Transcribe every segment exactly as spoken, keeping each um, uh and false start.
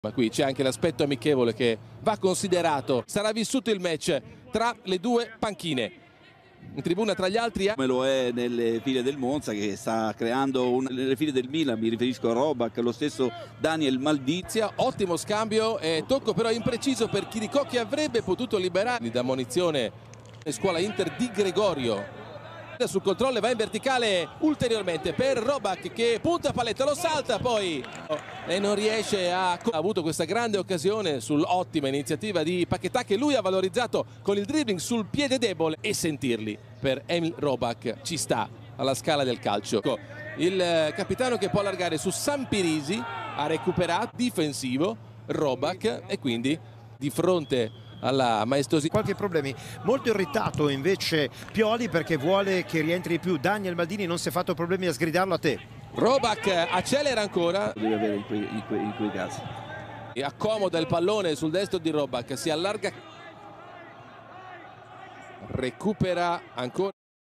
Ma qui c'è anche l'aspetto amichevole che va considerato. Sarà vissuto il match tra le due panchine. In tribuna tra gli altri come lo è nelle file del Monza, che sta creando un... nelle file del Milan, mi riferisco a Roback, lo stesso Daniel Maldizia. Ottimo scambio e tocco però impreciso per Chirico, che avrebbe potuto liberarli da munizione. Scuola Inter di Gregorio sul controllo e va in verticale ulteriormente per Roback, che punta paletta, lo salta poi e non riesce a... ha avuto questa grande occasione sull'ottima iniziativa di Paquetá, che lui ha valorizzato con il dribbling sul piede debole, e sentirli per Emil Roback ci sta alla scala del calcio. Il capitano che può allargare su Sampirisi, ha recuperato difensivo Roback e quindi di fronte alla maestosità. Qualche problemi, molto irritato invece Pioli perché vuole che rientri più Daniel Maldini, non si è fatto problemi a sgridarlo a te. Roback accelera ancora, Deve avere in quei, in quei, in quei casi. E accomoda il pallone sul destro di Roback, si allarga, recupera ancora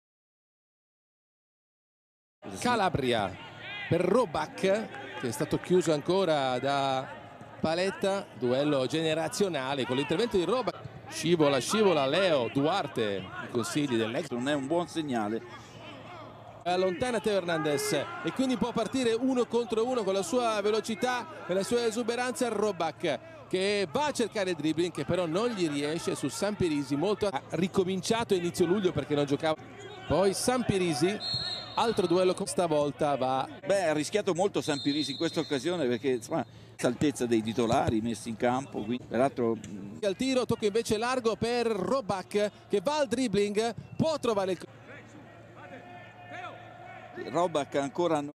Calabria per Roback, che è stato chiuso ancora da Paletta. Duello generazionale con l'intervento di Roback. Scivola, scivola Leo Duarte, i consigli dell'ex. Non è un buon segnale. Allontana Teo Hernandez e quindi può partire uno contro uno con la sua velocità e la sua esuberanza. Roback che va a cercare il dribbling, che però non gli riesce su Sampirisi. Molto ha ricominciato a inizio luglio perché non giocava. Poi Sampirisi, altro duello, con stavolta va. Beh, ha rischiato molto Sampirisi in questa occasione, perché insomma, altezza dei titolari messi in campo, quindi peraltro al tiro, tocca invece largo per Roback, che va al dribbling, può trovare il Roback ancora